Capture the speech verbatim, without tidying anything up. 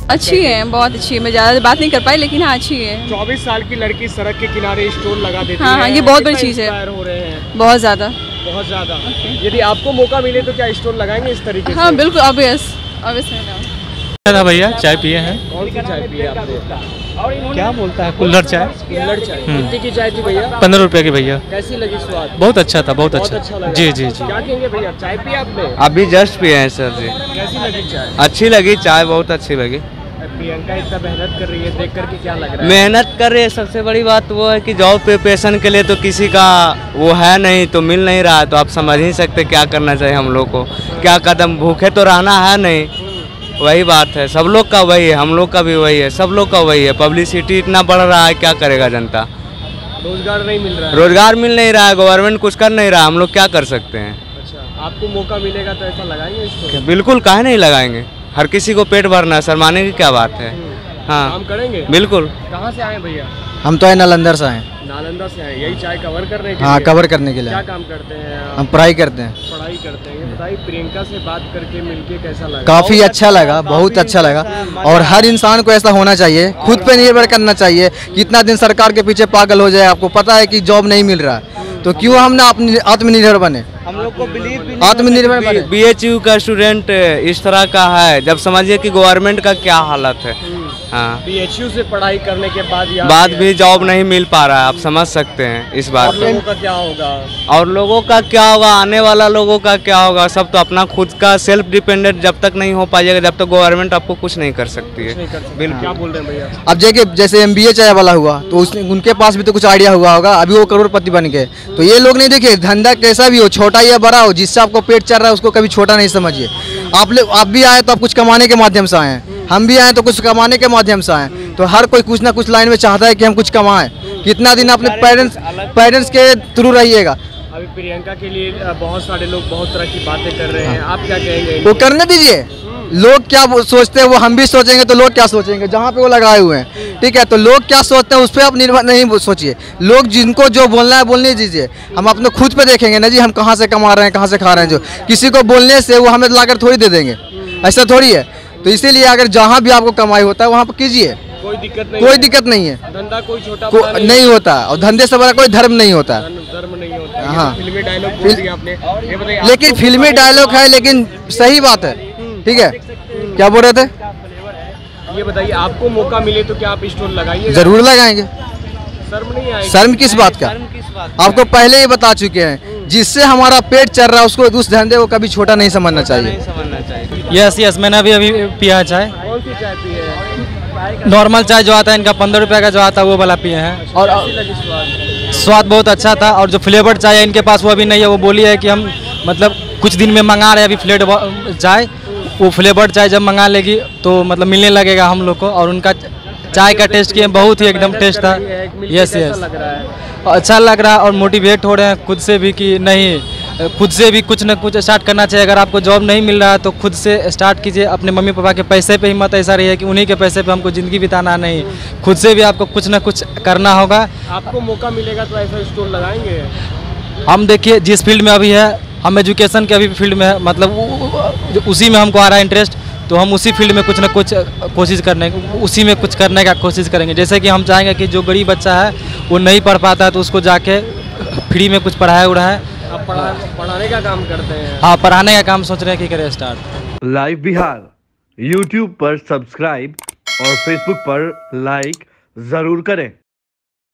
अच्छी है, बहुत अच्छी है। मैं ज़्यादा बात नहीं कर पाई, लेकिन हाँ अच्छी है। चौबीस साल की लड़की सड़क के किनारे स्टोर लगा देती हाँ है। हाँ, ये बहुत बड़ी चीज़ है। हो रहे हैं बहुत ज़्यादा, बहुत ज़्यादा। यदि आपको मौका मिले तो क्या स्टोर लगाएंगे इस तरीके से? हाँ बिल्कुल, ऑब्वियस ऑब्वियस था भैया। चाय पिए हैं। कौन सी चाय पिए आपने? क्या बोलता है, कुल्हड़ चाय। कुल्हड़ चाय कितने की चाय थी भैया? पंद्रह रुपए की भैया। कैसी लगी स्वाद? बहुत अच्छा था, बहुत बहुत अच्छा, अच्छा लगा। जी जी जी। क्या कहेंगे भैया, चाय पी आपने? अभी जस्ट पिए हैं सर जी। कैसी लगी चाय? अच्छी लगी चाय, बहुत अच्छी लगी। प्रियंका इतना मेहनत कर रही है, देख करके क्या लग रहा है? मेहनत कर रही है, सबसे बड़ी बात वो है कि जॉब प्रिपरेशन के लिए तो किसी का वो है नहीं, तो मिल नहीं रहा है, तो आप समझ ही सकते क्या करना चाहिए हम लोग को। क्या कदम, भूखे तो रहना है नहीं, वही बात है। सब लोग का वही है, हम लोग का भी वही है, सब लोग का वही है। पब्लिसिटी इतना बढ़ रहा है, क्या करेगा जनता? रोजगार नहीं मिल रहा है। रोजगार मिल नहीं रहा है, गवर्नमेंट कुछ कर नहीं रहा, हम लोग क्या कर सकते हैं? अच्छा, आपको मौका मिलेगा तो ऐसा लगाएंगे इसको? बिल्कुल, काहे नहीं लगाएंगे। हर किसी को पेट भरना है, शर्माने की क्या बात है। हाँ, काम करेंगे बिल्कुल। कहाँ से आए भैया? हम तो है नालंदा से आए। नालंदा से आए, यही चाय कवर करने के हाँ, लिए? कवर करने के लिए। क्या काम करते हैं आप? हम पढ़ाई करते हैं। पढ़ाई करते हैं। ये बताइए, प्रियंका से बात करके मिलके कैसा लगा? काफ़ी अच्छा लगा, बहुत अच्छा लगा। और हर इंसान को ऐसा होना चाहिए, खुद पे निर्भर करना चाहिए। कितना दिन सरकार के पीछे पागल हो जाए, आपको पता है कि जॉब नहीं मिल रहा है, तो क्यों हम ना अपनी आत्मनिर्भर बने? हम लोग को बिलीव भी आत्मनिर्भर बने। बी एच यू का स्टूडेंट इस तरह का है, जब समझिए कि गवर्नमेंट का क्या हालत है। हाँ, बी एच यू से पढ़ाई करने के बाद यहाँ बाद पे भी जॉब नहीं मिल पा रहा है, आप समझ सकते हैं इस बात और को। लोगों का क्या होगा? और लोगों का क्या होगा, आने वाला लोगों का क्या होगा? सब तो अपना खुद का सेल्फ डिपेंडेंट जब तक नहीं हो पाएगा, जब तक गवर्नमेंट आपको कुछ नहीं कर सकती है। नहीं कर सकते। बिल्कुल। क्या बोल रहे हैं भैया? अब जैसे जैसे एम बी ए चाय वाला हुआ, तो उस उनके पास भी तो कुछ आइडिया हुआ होगा, अभी वो करोड़पति बन गए। तो ये लोग नहीं देखिए, धंधा कैसा भी हो, छोटा या बड़ा हो, जिससे आपको पेट चल रहा है उसको कभी छोटा नहीं समझिए। आप लोग आप भी आए तो आप कुछ कमाने के माध्यम से आए हैं, हम भी आए तो कुछ कमाने के माध्यम से आए। तो हर कोई कुछ ना कुछ लाइन में चाहता है कि हम कुछ कमाएं। कितना दिन अपने पेरेंट्स पेरेंट्स के थ्रू रहिएगा। अभी प्रियंका के लिए बहुत सारे लोग बहुत तरह की बातें कर रहे हैं, आप क्या कहेंगे? वो करने दीजिए, लोग क्या सोचते हैं वो हम भी सोचेंगे, तो लोग क्या सोचेंगे जहाँ पे वो लगाए हुए हैं। ठीक है, तो लोग क्या सोचते हैं उस पर आप निर्भर नहीं सोचिए। लोग जिनको जो बोलना है बोलने दीजिए, हम अपने खुद पे देखेंगे ना जी, हम कहाँ से कमा रहे हैं, कहाँ से खा रहे हैं। जो किसी को बोलने से वो हमें लाकर थोड़ी दे देंगे, ऐसा थोड़ी है। तो इसीलिए अगर जहाँ भी आपको कमाई होता है वहाँ पर कीजिए, कोई दिक्कत नहीं, कोई दिक्कत नहीं है। धंधा कोई छोटा को, बड़ा नहीं, नहीं, नहीं होता, और धंधे से बड़ा कोई धर्म नहीं होता। धर्म नहीं होता। हाँ, फिल्मी डायलॉग बोल दिया आपने, ये बताइए। लेकिन फिल्मी डायलॉग है, लेकिन सही बात है। ठीक है, क्या बोल रहे थे? ये बताइए, आपको मौका मिले तो क्या आप स्टोर लगाइए? जरूर लगाएंगे। शर्म नहीं आएगी? शर्म किस बात का? आपको पहले ही बता चुके हैं, जिससे हमारा पेट चल रहा है उसको, उस धंधे को कभी छोटा नहीं समझना चाहिए। समझना चाहिए। यस यस, मैंने अभी अभी पिया चाय। कौन सी चाय पी है? नॉर्मल चाय जो आता है इनका पंद्रह रुपये का जो आता है वो वाला पिए हैं। और कैसी लगी स्वाद? स्वाद बहुत अच्छा था। और जो फ्लेवर्ड चाय है इनके पास वो अभी नहीं है। वो बोली है कि हम मतलब कुछ दिन में मंगा रहे हैं अभी फ्लेवर्ड चाय। वो फ्लेवर्ड चाय जब मंगा लेगी तो मतलब मिलने लगेगा हम लोग को। और उनका चाय का टेस्ट किए बहुत ही एकदम टेस्ट था। यस यस, अच्छा लग रहा है। और मोटिवेट हो रहे हैं खुद से भी कि नहीं, खुद से भी कुछ ना कुछ स्टार्ट करना चाहिए। अगर आपको जॉब नहीं मिल रहा है तो खुद से स्टार्ट कीजिए। अपने मम्मी पापा के पैसे पे ही मत ऐसा रही है कि उन्हीं के पैसे पे हमको ज़िंदगी बिताना नहीं, खुद से भी आपको कुछ ना कुछ करना होगा। आपको मौका मिलेगा तो ऐसा स्टोर लगाएंगे? हम देखिए जिस फील्ड में अभी है, हम एजुकेशन के अभी फील्ड में है, मतलब उसी में हमको आ रहा है इंटरेस्ट, तो हम उसी फील्ड में कुछ ना कुछ कोशिश करने उसी में कुछ करने का कोशिश करेंगे। जैसे कि हम चाहेंगे कि जो गरीब बच्चा है वो नहीं पढ़ पाता है तो उसको जाके फ्री में कुछ पढ़ाए उड़ाए। आप पढ़ा पढ़ाने का काम करते हैं? हाँ, पढ़ाने का काम सोच रहे हैं कि करें स्टार्ट। लाइव बिहार यूट्यूब पर सब्सक्राइब और फेसबुक पर लाइक जरूर करें।